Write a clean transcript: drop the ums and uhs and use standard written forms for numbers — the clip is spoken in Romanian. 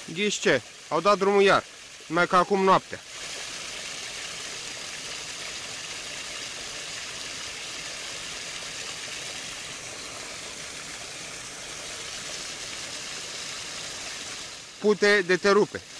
Ghiși ce? Au dat drumul iar, numai că acum noaptea. Pute de te rupe.